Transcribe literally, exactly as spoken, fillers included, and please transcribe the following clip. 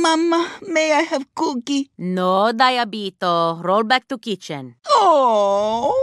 Mama, may I have cookie? No, Diabito. Roll back to kitchen. Oh.